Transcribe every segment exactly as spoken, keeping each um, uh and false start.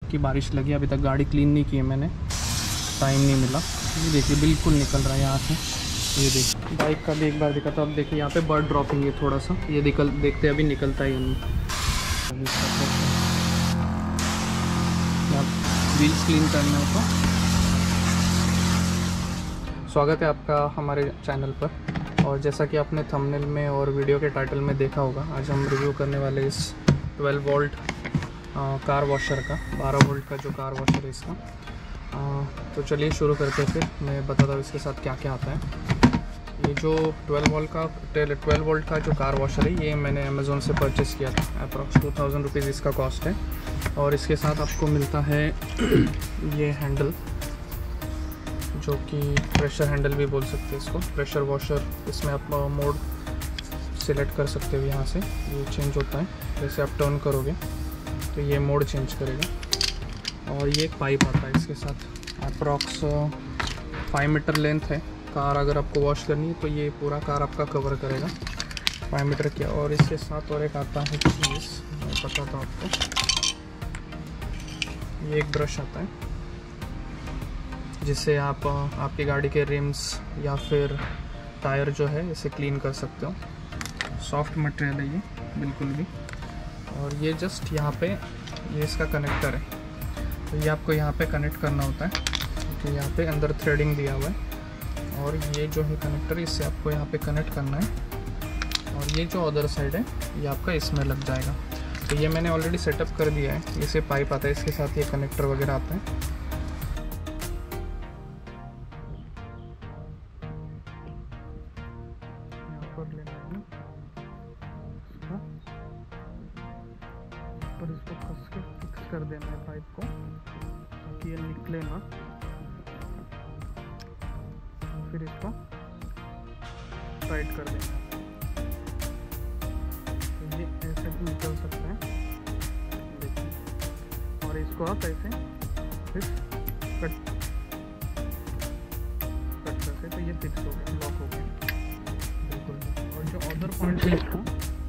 की बारिश लगी, अभी तक गाड़ी क्लीन नहीं की है मैंने, टाइम नहीं मिला। ये देखिए बिल्कुल निकल रहा है यहाँ से, ये देखिए। बाइक का भी एक बार दिखाता हूँ, अब देखिए यहाँ पे बर्ड ड्रॉपिंग है थोड़ा सा, ये निकल देखते हैं अभी निकलता है या नहीं। व्हील्स क्लीन करना हो तो स्वागत है आपका हमारे चैनल पर। और जैसा कि आपने थंबनेल में और वीडियो के टाइटल में देखा होगा, आज हम रिव्यू करने वाले इस ट्वेल्व वोल्ट कार वॉशर का, बारह वोल्ट का जो कार वॉशर है इसका। आ, तो चलिए शुरू करते हैं, फिर मैं बताता हूँ इसके साथ क्या क्या आता है। ये जो ट्वेल्व वोल्ट का ट्वेल्व वोल्ट का जो कार वॉशर है, ये मैंने अमेज़ोन से परचेज़ किया था। अप्रॉक्स टू थाउजेंड रुपीज़ इसका कॉस्ट है। और इसके साथ आपको मिलता है ये हैंडल, जो कि प्रेशर हैंडल भी बोल सकते हैं इसको, प्रेशर वॉशर। इसमें आप मोड सिलेक्ट कर सकते हो, यहाँ से ये चेंज होता है। जैसे आप टर्न करोगे तो ये मोड चेंज करेगा। और ये एक पाइप आता है इसके साथ, अप्रॉक्स फाइव मीटर लेंथ है। कार अगर आपको वॉश करनी है तो ये पूरा कार आपका कवर करेगा, फाइव मीटर किया। और इसके साथ और एक आता है चीज़, मैं बताता हूँ आपको। ये एक ब्रश आता है जिससे आप आपकी गाड़ी के रिम्स या फिर टायर जो है इसे क्लीन कर सकते हो। सॉफ्ट मटेरियल है ये बिल्कुल भी। और ये जस्ट यहाँ पे ये इसका कनेक्टर है, तो ये आपको यहाँ पे कनेक्ट करना होता है, क्योंकि यहाँ पे अंदर थ्रेडिंग दिया हुआ है। और ये जो है कनेक्टर, इससे आपको यहाँ पे कनेक्ट करना है। और ये जो अदर साइड है ये आपका इसमें लग जाएगा। तो ये मैंने ऑलरेडी सेटअप कर दिया है। इसे पाइप आता है, इसके साथ ये कनेक्टर वगैरह आता है। और इसको कस के फिक्स कर देना है पाइप को, ताकि ये निकले ना। फिर इसको टाइट कर देना है, तो ये ऐसे भी निकल सकता है, देखिए। और इसको आप ऐसे फिर कट कट करते तो ये फिक्स हो गया, लॉक हो गया बिल्कुल। और जो अदर पॉइंट है इसका,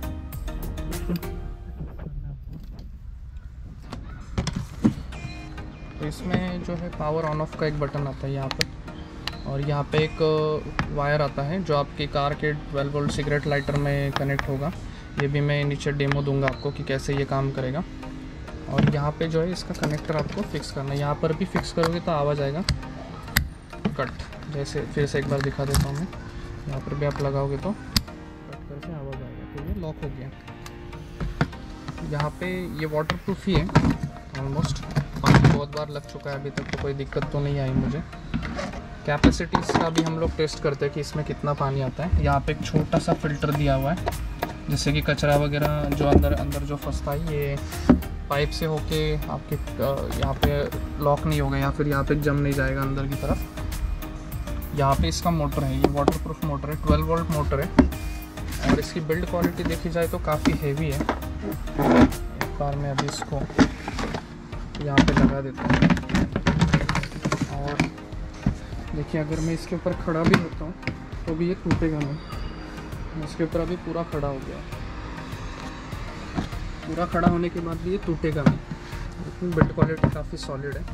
तो इसमें जो है पावर ऑन ऑफ का एक बटन आता है यहाँ पर। और यहाँ पे एक वायर आता है जो आपकी कार के ट्वेल्व वोल्ट सिगरेट लाइटर में कनेक्ट होगा। ये भी मैं नीचे डेमो दूंगा आपको कि कैसे ये काम करेगा। और यहाँ पे जो है इसका कनेक्टर आपको फिक्स करना है। यहाँ पर भी फिक्स करोगे तो आवाज़ आएगा कट, जैसे फिर से एक बार दिखा देता हूँ मैं। यहाँ पर भी आप लगाओगे तो कट करके आवाज़ आएगा, तो ये लॉक हो गया। यहाँ पे ये वाटर प्रूफ ही है ऑलमोस्ट, पानी बहुत बार लग चुका है, अभी तक तो कोई दिक्कत तो नहीं आई मुझे। कैपेसिटीज़ का भी हम लोग टेस्ट करते हैं कि इसमें कितना पानी आता है। यहाँ पे एक छोटा सा फिल्टर दिया हुआ है, जिससे कि कचरा वगैरह जो अंदर अंदर जो फंसता है ये पाइप से होके आपके यहाँ पे लॉक नहीं होगा, या फिर यहाँ पे जम नहीं जाएगा अंदर की तरफ। यहाँ पे इसका मोटर है, ये वाटरप्रूफ मोटर है, ट्वेल्व वोल्ट मोटर है। और इसकी बिल्ड क्वालिटी देखी जाए तो काफ़ी हेवी है। एक बार मैं अभी इसको यहाँ पे लगा देता हूँ। और देखिए, अगर मैं इसके ऊपर खड़ा भी होता हूँ तो भी ये टूटेगा नहीं। इसके ऊपर अभी पूरा खड़ा हो गया, पूरा खड़ा होने के बाद भी ये टूटेगा नहीं। लेकिन बिल्ड क्वालिटी काफ़ी सॉलिड है।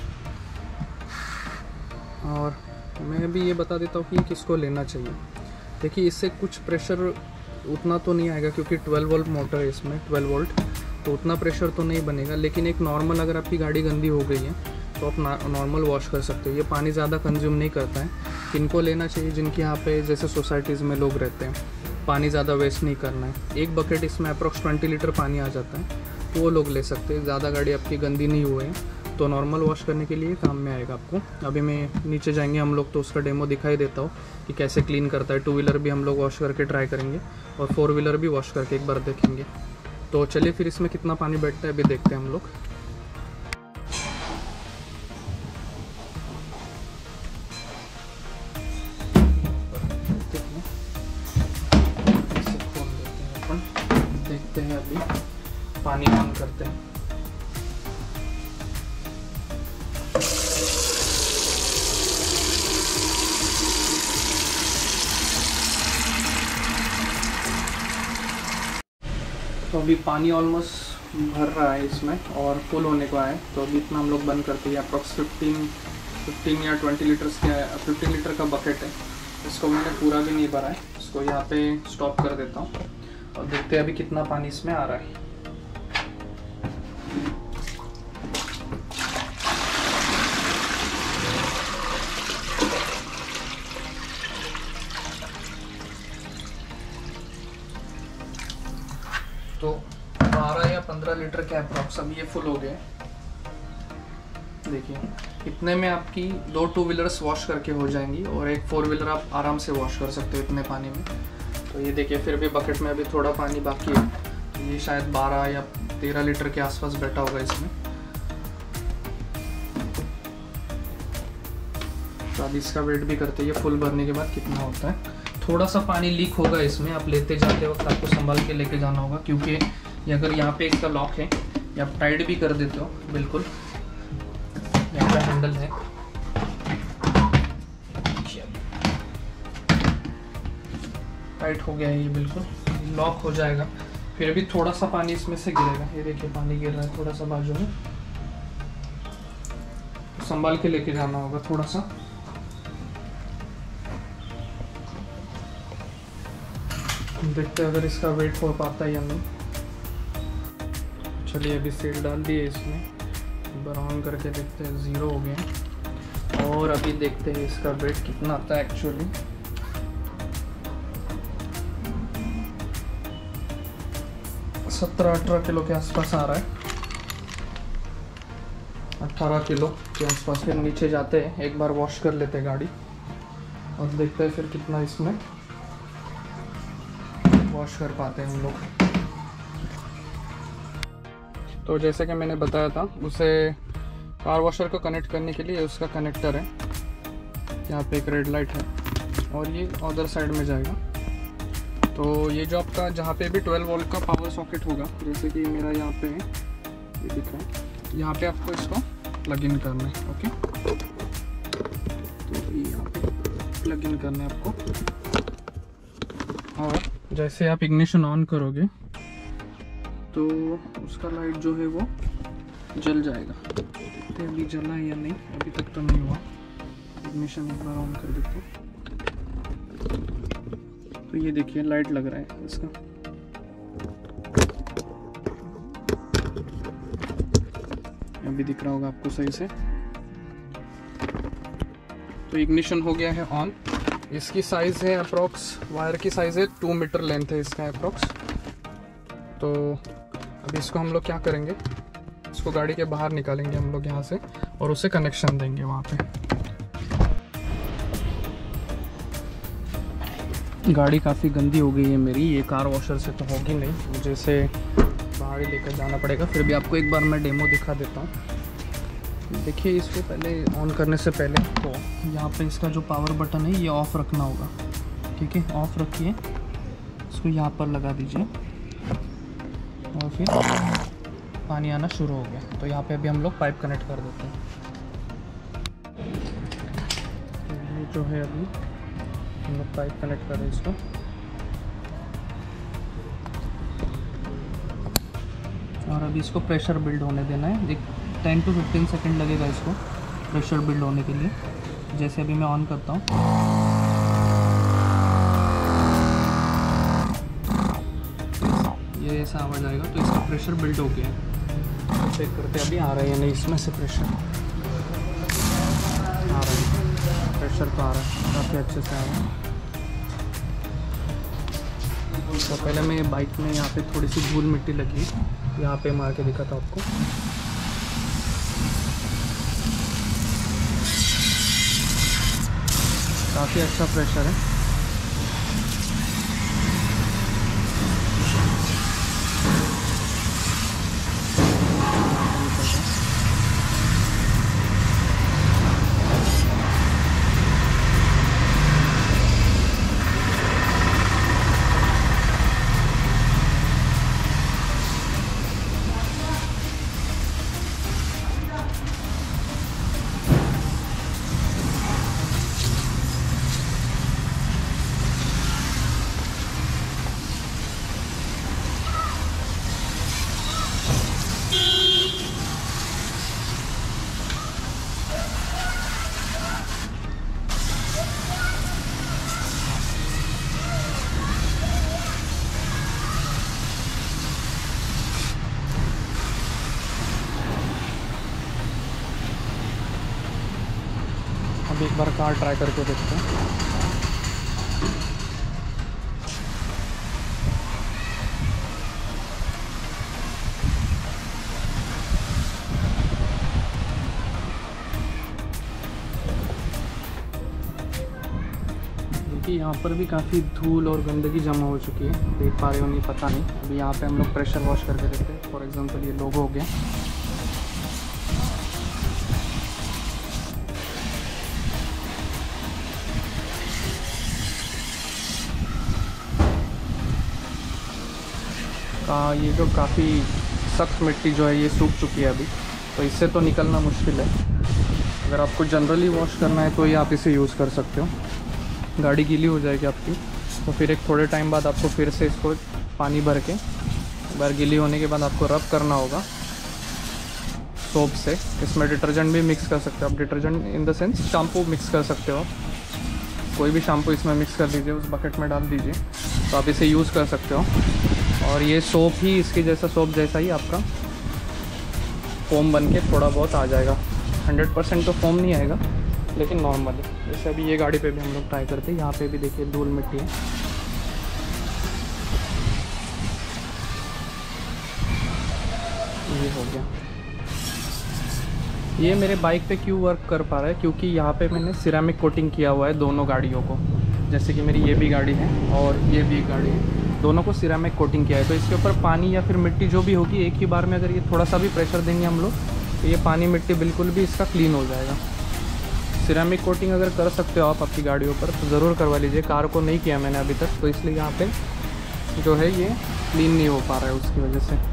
और मैं भी ये बता देता हूँ कि किसको लेना चाहिए। देखिए, इससे कुछ प्रेशर उतना तो नहीं आएगा, क्योंकि ट्वेल्व वोल्ट मोटर है इसमें, ट्वेल्व वोल्ट, तो उतना प्रेशर तो नहीं बनेगा। लेकिन एक नॉर्मल, अगर आपकी गाड़ी गंदी हो गई है तो आप नॉर्मल वॉश कर सकते हो। ये पानी ज़्यादा कंज्यूम नहीं करता है। किनको लेना चाहिए? जिनके यहाँ पे जैसे सोसाइटीज़ में लोग रहते हैं, पानी ज़्यादा वेस्ट नहीं करना है। एक बकेट इसमें अप्रॉक्स ट्वेंटी लीटर पानी आ जाता है, तो वो लोग ले सकते हैं। ज़्यादा गाड़ी आपकी गंदी नहीं हुई है तो नॉर्मल वॉश करने के लिए काम में आएगा आपको। अभी मैं नीचे जाएंगे हम लोग तो उसका डेमो दिखाई देता हूँ कि कैसे क्लीन करता है। टू व्हीलर भी हम लोग वॉश करके ट्राई करेंगे और फोर व्हीलर भी वॉश करके एक बार देखेंगे। तो चलिए फिर इसमें कितना पानी बैठता है अभी देखते हैं हम लोग। देखते हैं, अभी पानी ऑन करते हैं। तो अभी पानी ऑलमोस्ट भर रहा है इसमें और फुल होने को आए, तो अभी इतना हम लोग बंद करते हैं। अप्रॉक्स फिफ्टीन फिफ्टीन या ट्वेंटी लीटर्स का फिफ्टीन लीटर का बकेट है। इसको मैंने पूरा भी नहीं भरा है, इसको यहाँ पे स्टॉप कर देता हूँ और देखते हैं अभी कितना पानी इसमें आ रहा है। तो बारह या पंद्रह लीटर के अप्रॉक्स अभी ये फुल हो गए। देखिए इतने में आपकी दो टू व्हीलर्स वॉश करके हो जाएंगी और एक फोर व्हीलर आप आराम से वॉश कर सकते हो इतने पानी में। तो ये देखिए फिर भी बकेट में अभी थोड़ा पानी बाकी है, तो ये शायद बारह या तेरह लीटर के आसपास बैठा होगा इसमें। तो अभी इसका वेट भी करते हैं फुल भरने के बाद कितना होता है। थोड़ा सा पानी लीक होगा इसमें, आप लेते जाते वक्त आपको संभाल के लेके जाना होगा, क्योंकि ये अगर यहाँ पे इसका लॉक है या आप टाइट भी कर देते हो, बिल्कुल यहाँ पे हैंडल है, टाइट हो गया है ये, बिल्कुल लॉक हो जाएगा। फिर भी थोड़ा सा पानी इसमें से गिरेगा, ये देखिए पानी गिर रहा है थोड़ा सा बाजू में, तो संभाल के लेके जाना होगा थोड़ा सा। देखते हैं अगर इसका वेट हो पाता है या नहीं। चलिए अभी सील डाल दिए इसमें, एक बार ऑन करके देखते हैं, ज़ीरो हो गए। और अभी देखते हैं इसका वेट कितना आता है एक्चुअली। सत्रह अठारह किलो के आसपास आ रहा है, अठारह किलो के आसपास। फिर नीचे जाते हैं, एक बार वॉश कर लेते हैं गाड़ी और देखते हैं फिर कितना इसमें वॉश कर पाते हैं हम लोग। तो जैसे कि मैंने बताया था, उसे कार वॉशर को कनेक्ट करने के लिए उसका कनेक्टर है, यहाँ पे एक रेड लाइट है और ये अदर साइड में जाएगा। तो ये जो आपका जहाँ पे भी ट्वेल्व वोल्ट का पावर सॉकेट होगा, जैसे कि मेरा यहाँ पे है, ये दिख रहा है, यहाँ पे आपको इसको प्लग इन करना है। ओके, तो यहाँ पे प्लग इन करना है आपको, और जैसे आप इग्निशन ऑन करोगे तो उसका लाइट जो है वो जल जाएगा। देखते हैं अभी जला है या नहीं, अभी तक तो नहीं हुआ। इग्निशन एक बार ऑन कर देते हैं, तो ये देखिए लाइट लग रहा है इसका। अभी दिख रहा होगा आपको सही से। तो इग्निशन हो गया है ऑन। इसकी साइज़ है अप्रॉक्स, वायर की साइज़ है टू मीटर लेंथ है इसका अप्रॉक्स। तो अभी इसको हम लोग क्या करेंगे, इसको गाड़ी के बाहर निकालेंगे हम लोग यहाँ से और उसे कनेक्शन देंगे वहाँ पे। गाड़ी काफ़ी गंदी हो गई है मेरी, ये कार वॉशर से तो होगी नहीं, मुझे इसे बाहर ही लेकर जाना पड़ेगा। फिर भी आपको एक बार मैं डेमो दिखा देता हूँ। देखिए इसको पहले ऑन करने से पहले तो यहाँ पे इसका जो पावर बटन है ये ऑफ़ रखना होगा, ठीक है। ऑफ़ रखिए, इसको यहाँ पर लगा दीजिए और फिर पानी आना शुरू हो गया। तो यहाँ पे अभी हम लोग पाइप कनेक्ट कर देते हैं। तो ये जो है अभी हम लोग पाइप कनेक्ट कर रहे हैं इसको। और अभी इसको प्रेशर बिल्ड होने देना है, एक टेन टू फिफ्टीन सेकेंड लगेगा इसको प्रेशर बिल्ड होने के लिए। जैसे अभी मैं ऑन करता हूँ, ये ऐसा आवाज़ आएगा, तो इसका प्रेशर बिल्ड हो गया है। चेक करते अभी आ रहा है या नहीं इसमें से प्रेशर। आ रहा है, प्रेशर तो आ रहा है, काफ़ी अच्छे से आ रहा है। तो पहले मैं बाइक में यहाँ पे थोड़ी सी धूल मिट्टी लगी, यहाँ पे मार के दिखा था आपको। काफ़ी अच्छा प्रेशर है। अभी एक बार कार ट्राई करके देखते हैं। देखिए यहाँ पर भी काफ़ी धूल और गंदगी जमा हो चुकी है, देख पा रहे हो नहीं पता नहीं। अभी यहाँ पे हम लोग प्रेशर वॉश करके देखते हैं। फॉर एग्जांपल ये लोगो हो गया, का ये जो काफ़ी सख्त मिट्टी जो है ये सूख चुकी है अभी, तो इससे तो निकलना मुश्किल है। अगर आपको जनरली वॉश करना है तो ये आप इसे यूज़ कर सकते हो। गाड़ी गीली हो जाएगी आपकी, तो फिर एक थोड़े टाइम बाद आपको फिर से इसको पानी भर के एक बार गीली होने के बाद आपको रब करना होगा सोप से। इसमें डिटर्जेंट भी मिक्स कर सकते हो आप, detergent in the sense shampoo mix कर सकते हो। कोई भी शैम्पू इसमें मिक्स कर दीजिए, उस बकेट में डाल दीजिए, तो आप इसे यूज़ कर सकते हो। और ये सोप ही इसके जैसा, सोप जैसा ही आपका फोम बन के थोड़ा बहुत आ जाएगा। हंड्रेड परसेंट तो फोम नहीं आएगा, लेकिन नॉर्मल है। जैसे अभी ये गाड़ी पे भी हम लोग ट्राई करते हैं। यहाँ पे भी देखिए धूल मिट्टी है। ये हो गया। ये मेरे बाइक पे क्यों वर्क कर पा रहा है, क्योंकि यहाँ पे मैंने सिरेमिक कोटिंग किया हुआ है दोनों गाड़ियों को। जैसे कि मेरी ये भी गाड़ी है और ये भी गाड़ी है, दोनों को सिरेमिक कोटिंग किया है। तो इसके ऊपर पानी या फिर मिट्टी जो भी होगी, एक ही बार में अगर ये थोड़ा सा भी प्रेशर देंगे हम लोग, तो ये पानी मिट्टी बिल्कुल भी इसका क्लीन हो जाएगा। सिरेमिक कोटिंग अगर कर सकते हो आप आपकी गाड़ियों पर तो ज़रूर करवा लीजिए। कार को नहीं किया मैंने अभी तक, तो इसलिए यहाँ पे जो है ये क्लीन नहीं हो पा रहा है, उसकी वजह से।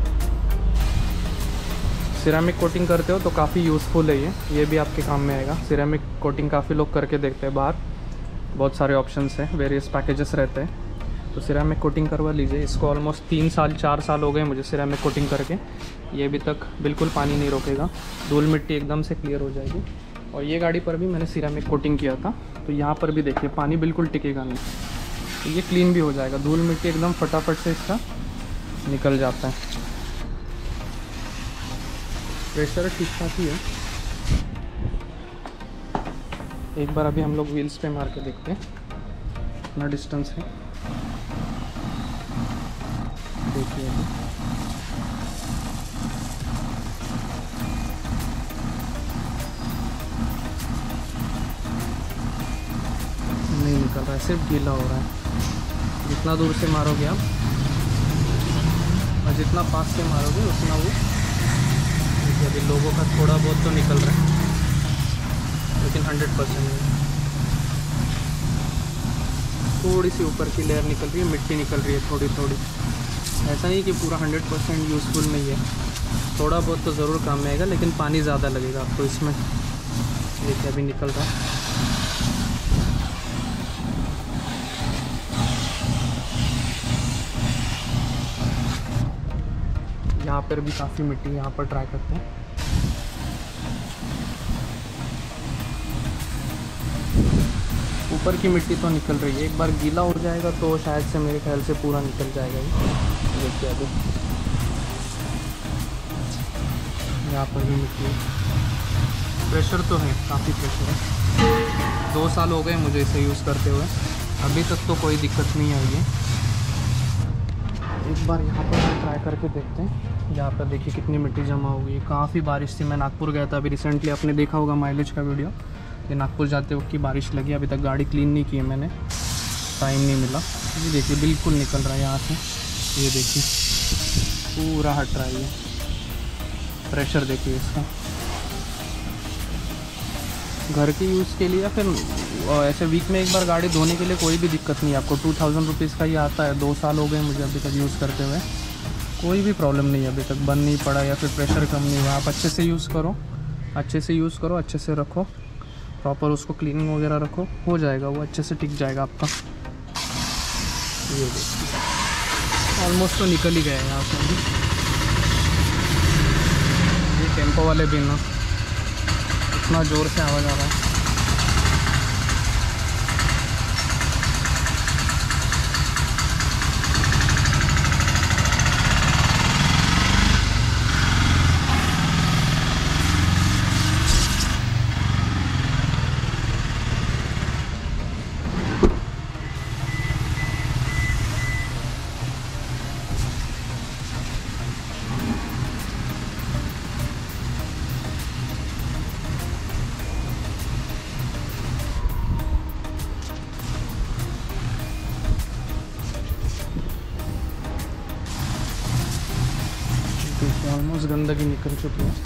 सिरेमिक कोटिंग करते हो तो काफ़ी यूज़फुल है ये ये भी आपके काम में आएगा। सिरेमिक कोटिंग काफ़ी लोग करके देखते हैं बाहर, बहुत सारे ऑप्शंस हैं, वेरियस पैकेजेस रहते हैं। तो सिरेमिक कोटिंग करवा लीजिए। इसको ऑलमोस्ट तीन साल चार साल हो गए मुझे सिरेमिक कोटिंग करके। ये अभी तक बिल्कुल पानी नहीं रोकेगा, धूल मिट्टी एकदम से क्लियर हो जाएगी। और ये गाड़ी पर भी मैंने सिरेमिक कोटिंग किया था, तो यहाँ पर भी देखिए पानी बिल्कुल टिकेगा नहीं, तो ये क्लीन भी हो जाएगा। धूल मिट्टी एकदम फटाफट से इसका निकल जाता है। प्रेशर ठीक ठाक ही है। एक बार अभी हम लोग व्हील्स पे मार के देखते हैं कितना डिस्टेंस है। देखिए अभी नहीं निकल रहा है, सिर्फ गीला हो रहा है। जितना दूर से मारोगे आप और जितना पास से मारोगे उतना वो, देखिए अभी लोगों का थोड़ा बहुत तो निकल रहा है, लेकिन हंड्रेड परसेंट नहीं। थोड़ी सी ऊपर की लेयर निकल रही है, मिट्टी निकल रही है थोड़ी थोड़ी। ऐसा नहीं कि पूरा हंड्रेड परसेंट यूज़फुल नहीं है, थोड़ा बहुत तो ज़रूर काम में आएगा, लेकिन पानी ज़्यादा लगेगा आपको इसमें। देखिए अभी निकल रहा है। यहाँ पर भी काफ़ी मिट्टी, यहाँ पर ट्राई करते हैं। ऊपर की मिट्टी तो निकल रही है, एक बार गीला हो जाएगा तो शायद से मेरे ख्याल से पूरा निकल जाएगा ये। देखिए अभी यहाँ पर भी मिट्टी है। प्रेशर तो है, काफ़ी प्रेशर है। दो साल हो गए मुझे इसे यूज़ करते हुए, अभी तक तो कोई दिक्कत नहीं आई है। एक बार यहाँ पर ट्राई करके देखते हैं। यहाँ पर देखिए कितनी मिट्टी जमा हो गई है। काफ़ी बारिश थी, मैं नागपुर गया था अभी रिसेंटली, आपने देखा होगा माइलेज का वीडियो। ये नागपुर जाते वक्त की बारिश लगी, अभी तक गाड़ी क्लीन नहीं की है मैंने, टाइम नहीं मिला। ये देखिए बिल्कुल निकल रहा है यहाँ से, ये देखिए पूरा हट रहा है। ये प्रेशर देखिए इसका। घर के यूज़ के लिए या फिर ऐसे वीक में एक बार गाड़ी धोने के लिए कोई भी दिक्कत नहीं है आपको। टू थाउजेंड रुपीज़ का ये आता है। दो साल हो गए मुझे अभी तक यूज़ करते हुए, कोई भी प्रॉब्लम नहीं है अभी तक, बंद नहीं पड़ा या फिर प्रेशर कम नहीं हुआ। आप अच्छे से यूज़ करो, अच्छे से यूज़ करो, अच्छे से रखो, प्रॉपर उसको क्लीनिंग वगैरह रखो, हो जाएगा वो, अच्छे से टिक जाएगा आपका। ये देखिए ऑलमोस्ट तो निकल ही गया है यहाँ से भी। ये टेम्पो वाले भी ना इतना ज़ोर से आवाज़ आ रहा है। ऑलमोस्ट गंदगी निकल चुकी है।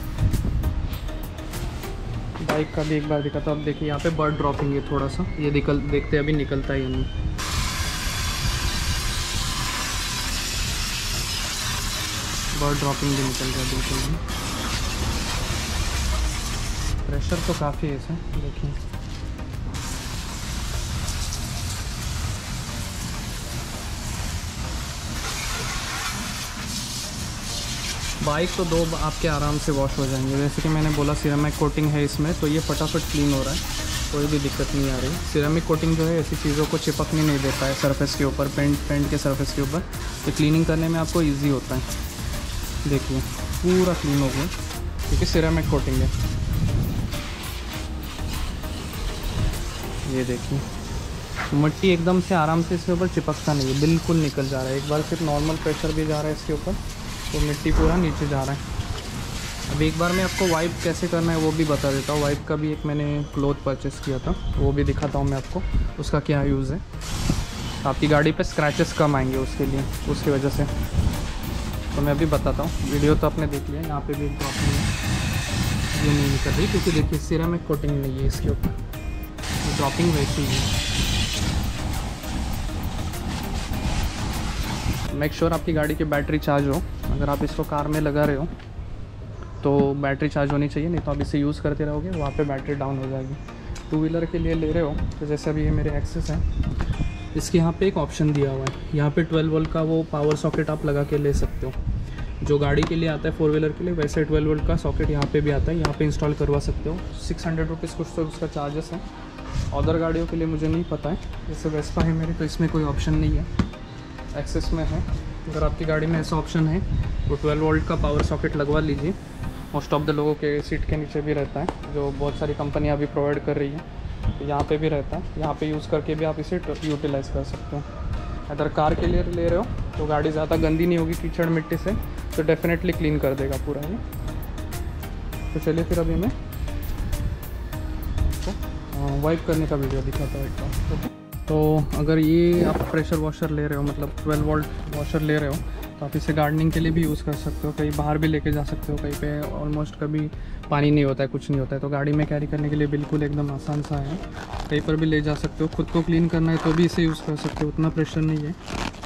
बाइक का भी एक बार दिखा था। अब देखिए यहाँ पे बर्ड ड्रॉपिंग है थोड़ा सा, ये निकल देखते अभी निकलता ही नहीं। बर्ड ड्रॉपिंग भी निकल गया बिल्कुल भी। प्रेशर तो काफ़ी है इसमें, देखिए बाइक तो दो आपके आराम से वॉश हो जाएंगे। जैसे कि मैंने बोला सिरेमिक कोटिंग है इसमें, तो ये फटाफट क्लीन हो रहा है, कोई भी दिक्कत नहीं आ रही। सिरेमिक कोटिंग जो है ऐसी चीज़ों को चिपकने नहीं देता है सरफेस के ऊपर, पेंट पेंट के सरफेस के ऊपर, तो क्लीनिंग करने में आपको ईजी होता है। देखिए पूरा क्लीन हो गया क्योंकि सिरेमिक कोटिंग है। ये देखिए मिट्टी एकदम से आराम से इसके ऊपर चिपकता नहीं है, बिल्कुल निकल जा रहा है। एक बार सिर्फ नॉर्मल प्रेशर भी जा रहा है इसके ऊपर, तो मिट्टी पूरा नीचे जा रहा है। अब एक बार मैं आपको वाइप कैसे करना है वो भी बता देता हूँ। वाइप का भी एक मैंने क्लॉथ परचेस किया था, वो भी दिखाता हूँ मैं आपको, उसका क्या यूज़ है। आपकी गाड़ी पे स्क्रैचेस कम आएंगे उसके लिए, उसकी वजह से तो मैं अभी बताता हूँ। वीडियो तो आपने देख लिया, यहाँ पे भी ड्रॉपिंग है, ये नहीं निकल रही क्योंकि देखिए सिरेमिक कोटिंग नहीं है इसके ऊपर, ड्रॉपिंग वैसी ही है। मेक श्योर आपकी गाड़ी की बैटरी चार्ज हो। अगर आप इसको कार में लगा रहे हो तो बैटरी चार्ज होनी चाहिए, नहीं तो आप इसे यूज़ करते रहोगे वहाँ पे बैटरी डाउन हो जाएगी। टू व्हीलर के लिए ले रहे हो तो जैसे अभी ये मेरे एक्सेस है, इसके यहाँ पे एक ऑप्शन दिया हुआ है, यहाँ पे ट्वेल्व वोल्ट का वो पावर सॉकेट आप लगा के ले सकते हो। जो गाड़ी के लिए आता है फोर व्हीलर के लिए, वैसे ट्वेल्व वोल्ट का सॉकेट यहाँ पे भी आता है, यहाँ पे इंस्टॉल करवा सकते हो। सिक्स हंड्रेड रुपीज़ कुछ तो उसका चार्जेस है। अदर गाड़ियों के लिए मुझे नहीं पता है, जैसे वेस्पा है मेरी तो इसमें कोई ऑप्शन नहीं है, एक्सेस में है। अगर आपकी गाड़ी में ऐसा ऑप्शन है तो ट्वेल्व वोल्ट का पावर सॉकेट लगवा लीजिए। मोस्ट ऑफ द लोगों के सीट के नीचे भी रहता है, जो बहुत सारी कंपनियां भी प्रोवाइड कर रही है, तो यहाँ पे भी रहता है। यहाँ पे यूज़ करके भी आप इसे यूटिलाइज़ कर सकते हो। अगर कार के लिए ले रहे हो तो गाड़ी ज़्यादा गंदी नहीं होगी कीचड़ मिट्टी से, तो डेफिनेटली क्लीन कर देगा पूरा ये। तो चलिए फिर अभी मैं तो वाइप करने का वीडियो दिखाता हूँ एक बार। तो अगर ये आप प्रेशर वॉशर ले रहे हो, मतलब ट्वेल्व वोल्ट वॉशर ले रहे हो, तो आप इसे गार्डनिंग के लिए भी यूज़ कर सकते हो, कहीं बाहर भी लेके जा सकते हो। कहीं पे ऑलमोस्ट कभी पानी नहीं होता है, कुछ नहीं होता है, तो गाड़ी में कैरी करने के लिए बिल्कुल एकदम आसान सा है। कहीं पर भी ले जा सकते हो। खुद को क्लीन करना है तो भी इसे यूज़ कर सकते हो, उतना प्रेशर नहीं है।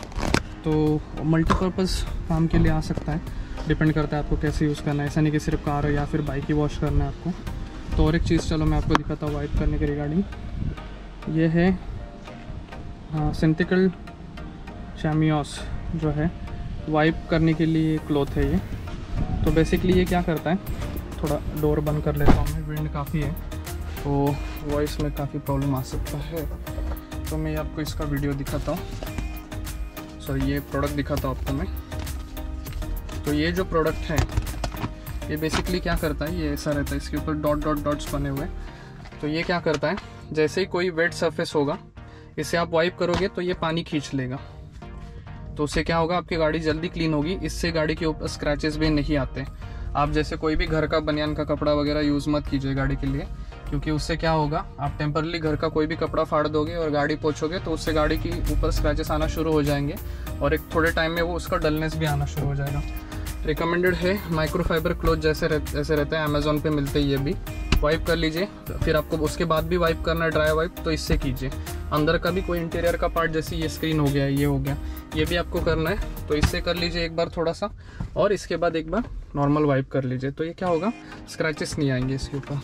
तो मल्टीपर्पज़ काम के लिए आ सकता है, डिपेंड करता है आपको कैसे यूज़ करना है। ऐसा नहीं कि सिर्फ कार या फिर बाइक ही वॉश करना है आपको। तो और एक चीज़ चलो मैं आपको दिखाता हूँ वाइप करने के रिगार्डिंग। ये है हाँ सिंथेटिकल शैमियोस जो है वाइप करने के लिए क्लॉथ है ये। तो बेसिकली ये क्या करता है, थोड़ा डोर बंद कर लेता हूँ मैं, विंड काफ़ी है तो वॉइस में काफ़ी प्रॉब्लम आ सकता है। तो मैं आपको इसका वीडियो दिखाता हूँ, सॉरी ये प्रोडक्ट दिखाता हूँ आपको मैं। तो ये जो प्रोडक्ट है ये बेसिकली क्या करता है, ये ऐसा रहता है, इसके ऊपर डॉट डॉट डॉट्स बने हुए। तो ये क्या करता है, जैसे ही कोई वेट सरफेस होगा इसे आप वाइप करोगे तो ये पानी खींच लेगा। तो उससे क्या होगा, आपकी गाड़ी जल्दी क्लीन होगी। इससे गाड़ी के ऊपर स्क्रैचेस भी नहीं आते। आप जैसे कोई भी घर का बनियान का कपड़ा वगैरह यूज़ मत कीजिए गाड़ी के लिए, क्योंकि उससे क्या होगा, आप टेम्परली घर का कोई भी कपड़ा फाड़ दोगे और गाड़ी पोंछोगे तो उससे गाड़ी के ऊपर स्क्रैचेस आना शुरू हो जाएंगे और एक थोड़े टाइम में वो उसका डलनेस भी आना शुरू हो जाएगा। रिकमेंडेड है माइक्रोफाइबर क्लॉथ जैसे रह, ऐसे रहते हैं, अमेजोन पे मिलते हैं। ये भी वाइप कर लीजिए, फिर आपको उसके बाद भी वाइप करना है ड्राई वाइप, तो इससे कीजिए। अंदर का भी कोई इंटीरियर का पार्ट जैसे ये स्क्रीन हो गया, ये हो गया, ये भी आपको करना है, तो इससे कर लीजिए एक बार थोड़ा सा, और इसके बाद एक बार नॉर्मल वाइप कर लीजिए। तो ये क्या होगा, स्क्रैचेस नहीं आएंगे इसके ऊपर।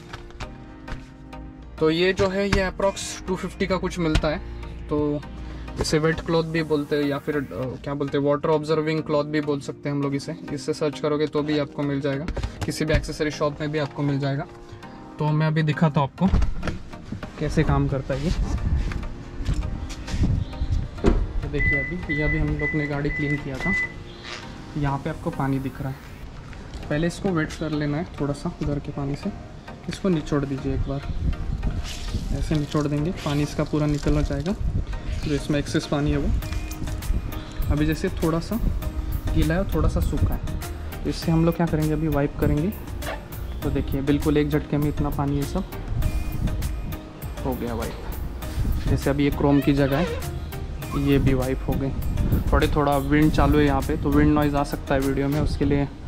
तो ये जो है ये अप्रॉक्स टू फिफ्टी का कुछ मिलता है। तो इसे वेट क्लॉथ भी बोलते हैं या फिर uh, क्या बोलते हैं, वाटर ऑब्जर्विंग क्लॉथ भी बोल सकते हैं हम लोग इसे। इससे सर्च करोगे तो भी आपको मिल जाएगा, किसी भी एक्सेसरी शॉप में भी आपको मिल जाएगा। तो मैं अभी दिखाता हूँ आपको कैसे काम करता है ये। तो देखिए अभी ये अभी हम लोग ने गाड़ी क्लीन किया था, यहाँ पे आपको पानी दिख रहा है। पहले इसको वेट कर लेना है थोड़ा सा घर के पानी से, इसको निचोड़ दीजिए एक बार, ऐसे निचोड़ देंगे, पानी इसका पूरा निकल जाएगा जो इसमें एक्सेस पानी है वो। अभी जैसे थोड़ा सा गीला है और थोड़ा सा सूखा है, तो इससे हम लोग क्या करेंगे, अभी वाइप करेंगे। तो देखिए बिल्कुल एक झटके में इतना पानी ये सब हो गया वाइप। जैसे अभी ये क्रोम की जगह है, ये भी वाइप हो गई। थोड़े थोड़ा विंड चालू है यहाँ पे, तो विंड नॉइज़ आ सकता है वीडियो में, उसके लिए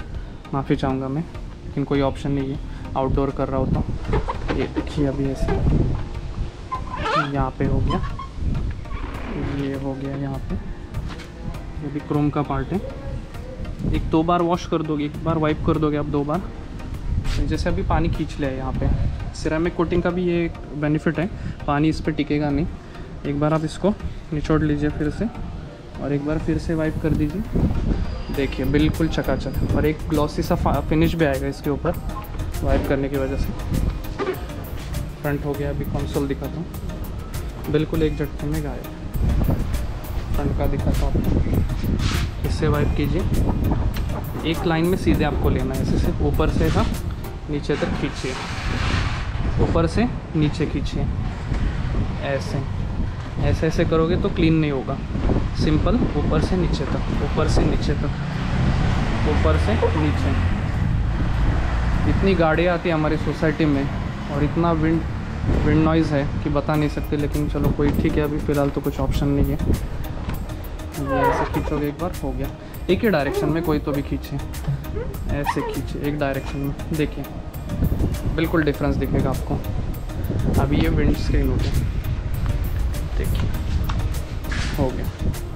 माफ़ी चाहूँगा मैं, लेकिन कोई ऑप्शन नहीं है आउटडोर कर रहा हो तो। ये देखिए अभी ऐसे यहाँ पे हो गया, ये हो गया यहाँ पे, ये भी क्रोम का पार्ट है। एक दो बार वॉश कर दोगे, एक बार वाइप कर दोगे आप दो बार, जैसे अभी पानी खींच लिया है यहाँ पे। सिरेमिक कोटिंग का भी ये एक बेनिफिट है, पानी इस पर टिकेगा नहीं। एक बार आप इसको निचोड़ लीजिए फिर से, और एक बार फिर से वाइप कर दीजिए, देखिए बिल्कुल चकाचक, और एक ग्लॉसी सा फिनिश भी आएगा इसके ऊपर वाइप करने की वजह से। फ्रंट हो गया, अभी कंसोल दिखाता हूँ, बिल्कुल एक झटके में गायब। फ्रंट का दिखाता हूँ आपको, इससे वाइप कीजिए, एक लाइन में सीधे आपको लेना है, ऐसे से ऊपर से था नीचे तक खींचिए, ऊपर से नीचे खींचिए, ऐसे ऐसे ऐसे करोगे तो क्लीन नहीं होगा। सिंपल ऊपर से नीचे तक, ऊपर से नीचे तक, ऊपर से नीचे। इतनी गाड़ियाँ आती है हमारी सोसाइटी में और इतना विंड विंड नॉइज़ है कि बता नहीं सकते, लेकिन चलो कोई ठीक है, अभी फ़िलहाल तो कुछ ऑप्शन नहीं है। ये ऐसे खींचोगे एक बार, हो गया। एक ही डायरेक्शन में कोई तो भी खींचे, ऐसे खींचे एक डायरेक्शन में, देखिए बिल्कुल डिफरेंस दिखेगा आपको। अभी ये विंड स्क्रीन हो गया, देखिए हो गया।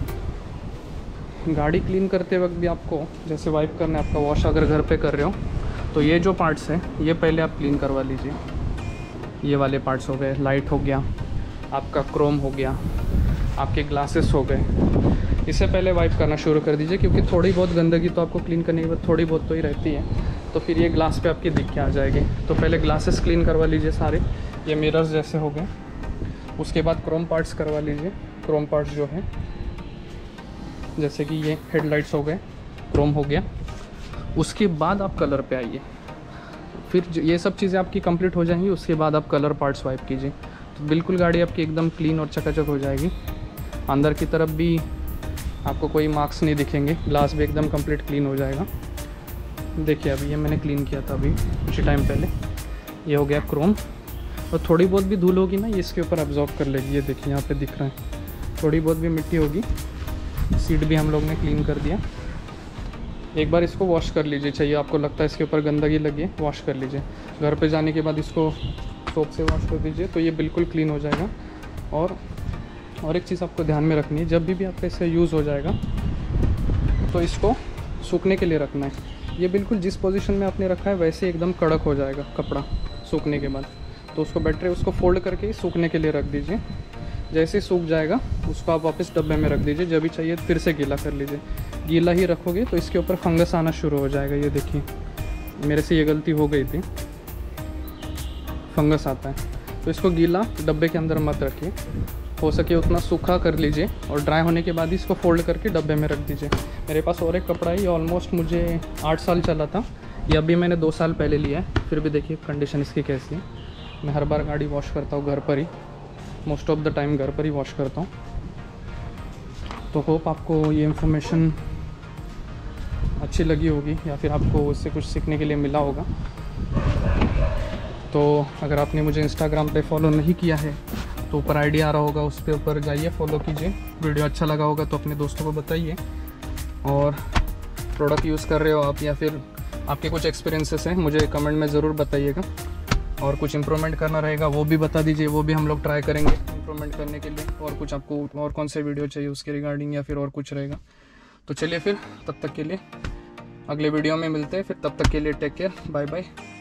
गाड़ी क्लीन करते वक्त भी आपको जैसे वाइप करना है, आपका वॉश अगर घर पे कर रहे हो तो ये जो पार्ट्स हैं ये पहले आप क्लीन करवा लीजिए। ये वाले पार्ट्स हो गए, लाइट हो गया, आपका क्रोम हो गया, आपके ग्लासेस हो गए, इससे पहले वाइप करना शुरू कर दीजिए, क्योंकि थोड़ी बहुत गंदगी तो आपको क्लीन करने के बाद थोड़ी बहुत तो ही रहती है, तो फिर ये ग्लास पे आपकी दिख के आ जाएगी। तो पहले ग्लासेस क्लीन करवा लीजिए सारे, ये मिरर्स जैसे हो गए। उसके बाद क्रोम पार्ट्स करवा लीजिए, क्रोम पार्ट्स जो है जैसे कि ये हेडलाइट्स हो गए, क्रोम हो गया। उसके बाद आप कलर पे आइए, फिर ये सब चीज़ें आपकी कंप्लीट हो जाएंगी, उसके बाद आप कलर पार्ट्स वाइप कीजिए, तो बिल्कुल गाड़ी आपकी एकदम क्लीन और चकाचक हो जाएगी। अंदर की तरफ भी आपको कोई मार्क्स नहीं दिखेंगे, ग्लास भी एकदम कंप्लीट क्लीन हो जाएगा। देखिए अभी ये मैंने क्लीन किया था अभी कुछ ही टाइम पहले, ये हो गया क्रोम। और थोड़ी बहुत भी धूल होगी ना ये इसके ऊपर एब्जॉर्ब कर लेगी, ये देखिए यहाँ पे दिख रहा है, थोड़ी बहुत भी मिट्टी होगी। सीट भी हम लोग ने क्लीन कर दिया। एक बार इसको वॉश कर लीजिए, चाहिए आपको लगता है इसके ऊपर गंदगी लगी है, वॉश कर लीजिए। घर पे जाने के बाद इसको सोप से वॉश कर दीजिए, तो ये बिल्कुल क्लीन हो जाएगा। और और एक चीज़ आपको ध्यान में रखनी है, जब भी भी आपका इससे यूज़ हो जाएगा तो इसको सूखने के लिए रखना है। ये बिल्कुल जिस पोजीशन में आपने रखा है वैसे एकदम कड़क हो जाएगा कपड़ा सूखने के बाद, तो उसको बेटर है उसको फोल्ड करके सूखने के लिए रख दीजिए। जैसे ही सूख जाएगा उसको आप वापस डब्बे में रख दीजिए, जब भी चाहिए फिर से गीला कर लीजिए। गीला ही रखोगे तो इसके ऊपर फंगस आना शुरू हो जाएगा। ये देखिए मेरे से ये गलती हो गई थी, फंगस आता है। तो इसको गीला डब्बे के अंदर मत रखिए, हो सके उतना सूखा कर लीजिए, और ड्राई होने के बाद ही इसको फोल्ड करके डब्बे में रख दीजिए। मेरे पास और एक कपड़ा है, ये ऑलमोस्ट मुझे आठ साल चला था, ये अभी मैंने दो साल पहले लिया है, फिर भी देखिए कंडीशन इसकी कैसी है। मैं हर बार गाड़ी वॉश करता हूँ घर पर ही, मोस्ट ऑफ द टाइम घर पर ही वॉश करता हूँ। तो होप आपको ये इन्फॉर्मेशन अच्छी लगी होगी, या फिर आपको उससे कुछ सीखने के लिए मिला होगा। तो अगर आपने मुझे इंस्टाग्राम पे फॉलो नहीं किया है तो ऊपर आईडी आ रहा होगा, उस पे ऊपर जाइए, फॉलो कीजिए। वीडियो अच्छा लगा होगा तो अपने दोस्तों को बताइए। और प्रोडक्ट यूज़ कर रहे हो आप या फिर आपके कुछ एक्सपीरियंसेस हैं मुझे कमेंट में ज़रूर बताइएगा। और कुछ इम्प्रूवमेंट करना रहेगा वो भी बता दीजिए, वो भी हम लोग ट्राई करेंगे इम्प्रूवमेंट करने के लिए। और कुछ आपको और कौन से वीडियो चाहिए उसके रिगार्डिंग, या फिर और कुछ रहेगा। तो चलिए फिर तब तक के लिए अगले वीडियो में मिलते हैं, फिर तब तक के लिए टेक केयर, बाय बाय।